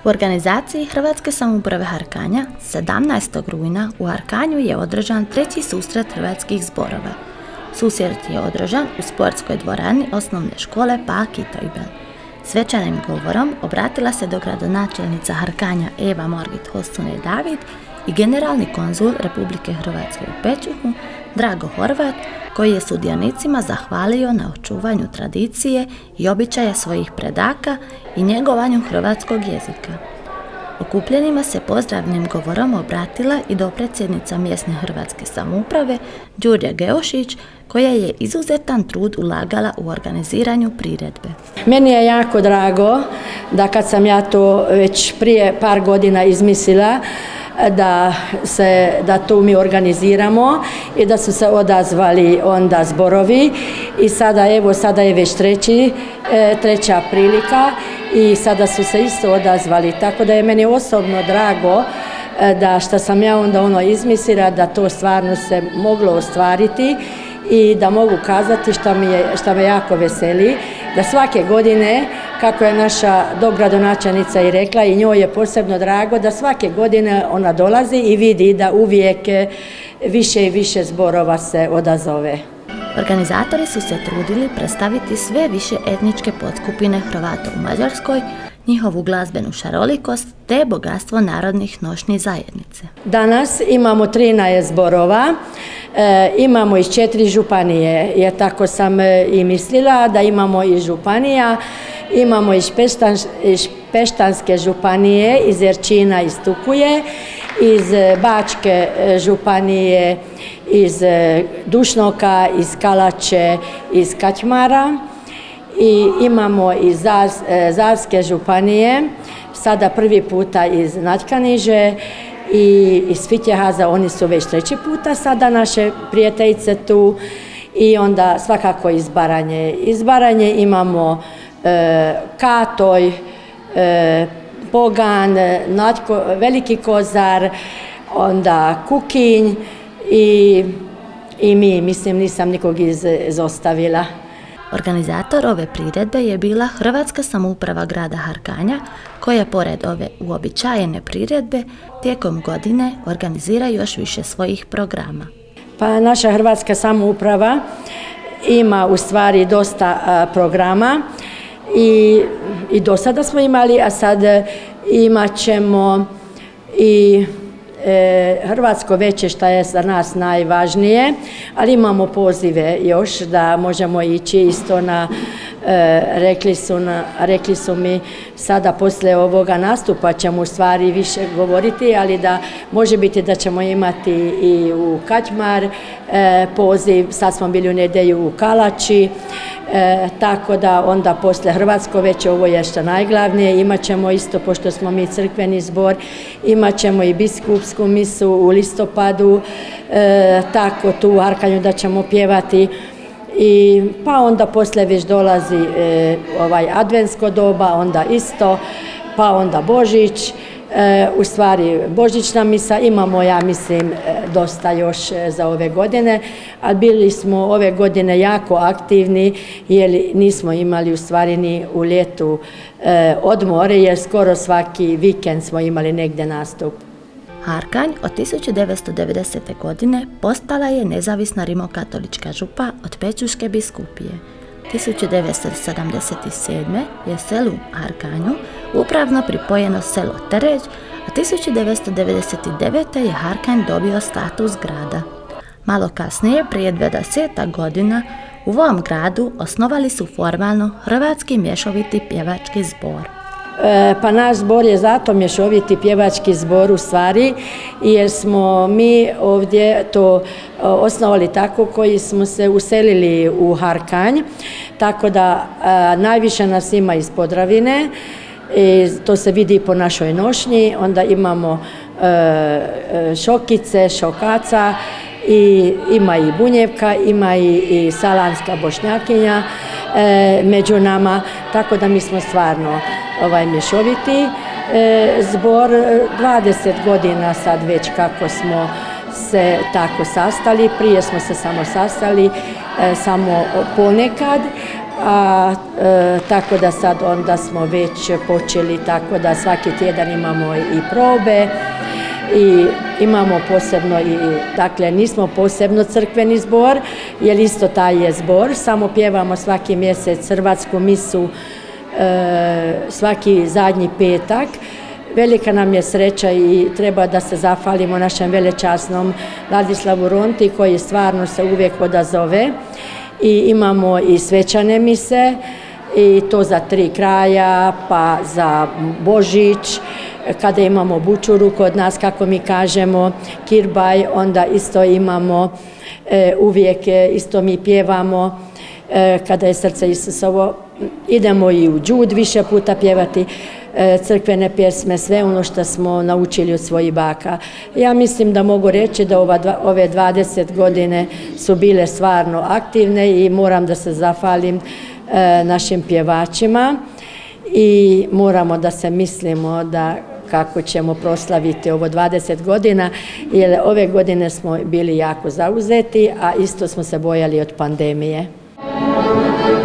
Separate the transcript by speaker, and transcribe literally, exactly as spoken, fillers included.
Speaker 1: U organizaciji Hrvatske samouprave Harkanja sedamnaestog rujna u Harkanju je održan treći susret hrvatskih zborova. Susret je održan u sportskoj dvorani osnovne škole Paki Tojbel. Svečanim govorom obratila se dogradonačelnica Harkanja Eva Morgit Hosune David i generalni konzul Republike Hrvatske u Pečuhu Drago Horvat, koji je sudionicima zahvalio na očuvanju tradicije i običaja svojih predaka i njegovanju hrvatskog jezika. Okupljenima se pozdravnim govorom obratila i dopredsjednica mjesne hrvatske samouprave Đurđa Geošić, koja je izuzetan trud ulagala u organiziranju priredbe.
Speaker 2: Meni je jako drago da kad sam ja to već prije par godina izmislila, da se, da tu mi organiziramo i da su se odazvali onda zborovi i sada evo sada je već treći, treća prilika i sada su se isto odazvali, tako da je meni osobno drago da što sam ja onda ono izmislila da to stvarno se moglo ostvariti i da mogu kazati što mi je, što me jako veseli, da svake godine, kako je naša dogradonačelnica i rekla, i njoj je posebno drago da svake godine ona dolazi i vidi da uvijek više i više zborova se odazove.
Speaker 1: Organizatori su se trudili predstaviti sve više etničke podskupine Hrvata u Mađarskoj, njihovu glazbenu šarolikost te bogatstvo narodnih nošnji zajednice.
Speaker 2: Danas imamo trinaest zborova, e, imamo iz četiri županije, jer tako sam i mislila da imamo i županija, imamo iz, Peštan, iz Peštanske županije, iz Erčina, iz Tukuje, iz Bačke županije, iz Dušnoka, iz Kalače, iz Kaćmara. I imamo iz Zarske županije, sada prvi puta iz Natkaniže i iz Fitjehaza, oni su već treći puta sada naše prijateljice tu i onda svakako iz Baranje. Iz Baranje imamo e, Katoj, e, Pogan, Natko, Veliki Kozar, onda Kukinj i, i mi, mislim nisam nikog iz, izostavila.
Speaker 1: Organizator ove priredbe je bila Hrvatska samouprava grada Harkanja, koja pored ove uobičajene priredbe tijekom godine organizira još više svojih programa.
Speaker 2: Pa naša Hrvatska samouprava ima u stvari dosta a, programa i, i do sada smo imali, a sad imat ćemo i Hrvatsko veće što je za nas najvažnije, ali imamo pozive još da možemo ići isto na, e, rekli, su na, rekli su mi sada poslije ovoga nastupa ćemo u stvari više govoriti, ali da može biti da ćemo imati i u Kaćmar e, poziv, sad smo bili u nedjelju u Kalači, e, tako da onda poslije Hrvatsko veće, ovo je što najglavnije, imat ćemo isto, pošto smo mi crkveni zbor, imat ćemo i biskupsku misu u listopadu, e, tako tu u Harkanju da ćemo pjevati. I pa onda poslije već dolazi e, ovaj adventsko doba, onda isto, pa onda Božić, e, u stvari božićna misa, imamo ja mislim dosta još za ove godine, a bili smo ove godine jako aktivni jer nismo imali u stvari ni u ljetu e, odmore jer skoro svaki vikend smo imali negdje nastup.
Speaker 1: Harkanj od tisuću devetsto devedesete. godine postala je nezavisna rimokatolička župa od Pečuške biskupije. tisuću devetsto sedamdeset sedme. je selu Harkanju upravno pripojeno selo Teređ, a tisuću devetsto devedeset devete. je Harkanj dobio status grada. Malo kasnije, prije dvadeset godina, u ovom gradu osnovali su formalno Hrvatski mješoviti pjevački zbor.
Speaker 2: Pa naš zbor je zato mješoviti pjevački zbor u stvari, jer smo mi ovdje to osnovali tako koji smo se uselili u Harkanj, tako da a, najviše nas ima iz Podravine, i to se vidi po našoj nošnji, onda imamo a, šokice, šokaca, i ima i Bunjevka, ima i, i Salanska Bošnjakinja e, među nama, tako da mi smo stvarno ovaj mješoviti e, zbor. dvadeset godina sad već kako smo se tako sastali, prije smo se samo sastali e, samo ponekad, a e, tako da sad onda smo već počeli tako da svaki tjedan imamo i probe i imamo posebno i, dakle nismo posebno crkveni zbor, jer isto taj je zbor, samo pjevamo svaki mjesec hrvatsku misu e, svaki zadnji petak. Velika nam je sreća i treba da se zahvalimo našem velečasnom Vladislavu Ronti koji stvarno se uvijek odazove. I imamo i svečane mise i to za tri kraja, pa za Božić, kada imamo bučuru kod nas, kako mi kažemo, kirbaj, onda isto imamo, e, uvijek isto mi pjevamo, e, kada je srce Isusovo, idemo i u džud više puta pjevati e, crkvene pjesme, sve ono što smo naučili od svojih baka. Ja mislim da mogu reći da ova dva, ove dvadeset godine su bile stvarno aktivne i moram da se zahvalim e, našim pjevačima i moramo da se mislimo da kako ćemo proslaviti ovo dvadeset godina, jer ove godine smo bili jako zauzeti, a isto smo se bojali od pandemije.